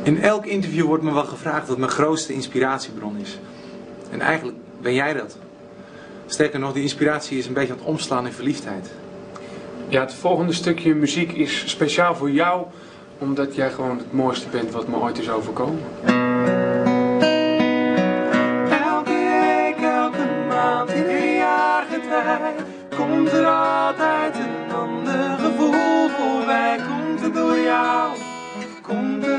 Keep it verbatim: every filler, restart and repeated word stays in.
In elk interview wordt me wel gevraagd wat mijn grootste inspiratiebron is. En eigenlijk ben jij dat. Sterker nog, die inspiratie is een beetje aan het omslaan in verliefdheid. Ja, het volgende stukje muziek is speciaal voor jou, omdat jij gewoon het mooiste bent wat me ooit is overkomen. Elke week, elke maand, ieder jaar getwijfeld, komt er altijd een ander gevoel voorbij. Komt het door jou, komt het